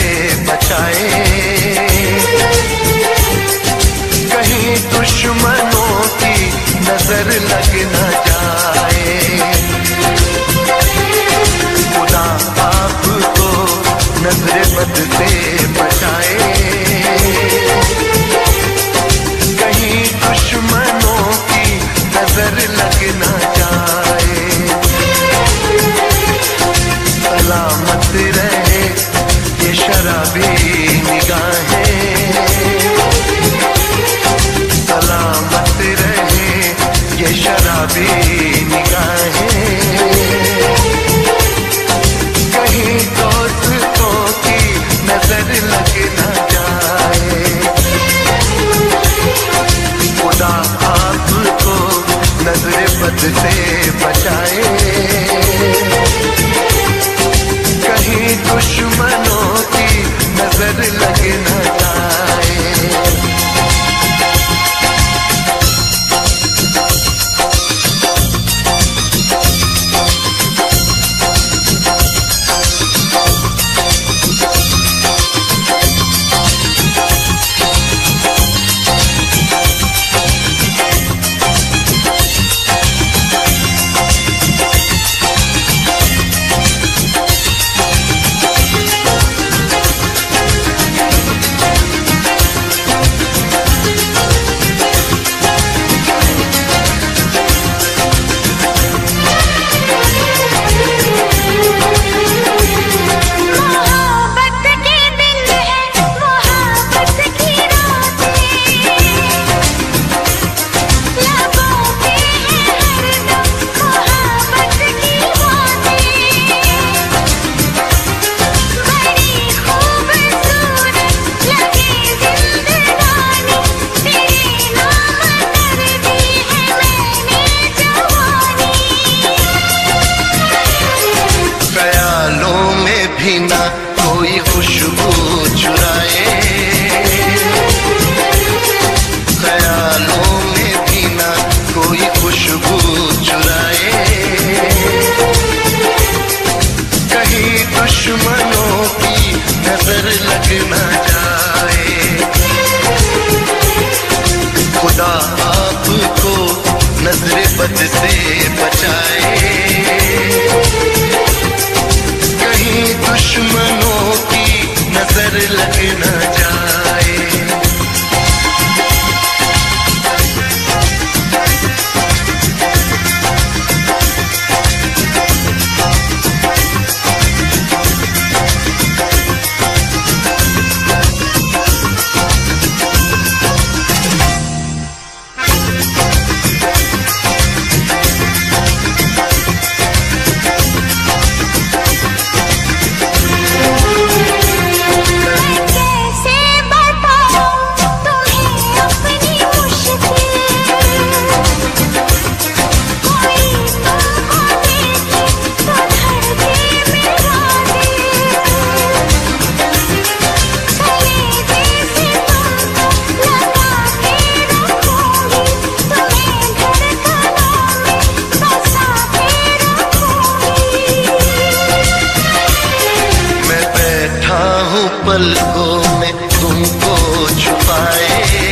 बचाए, कहीं दुश्मनों की नजर लग न जाए। खुदा आपको नजर बद से बचाए, कहीं दुश्मनों की नजर लग न जाए। सलामत रहे ये शराबी निगाहें, सलामत रहे ये शराबी निगाहें, कहीं दोस्तों की नजर लग न जाए। खुदा आपको नजर बद से बचाए, कहीं दुश्मनों की नजर लग न जाए। भी ना कोई खुशबू चुराए, ख्यालों में भी ना कोई खुशबू चुराए, कहीं दुश्मनों की नजर लग न जाए। खुदा आपको नजर बद से बचाए, कहीं दुश्मनों की नजर लग न जाए। पलकों में तुमको छुपाए,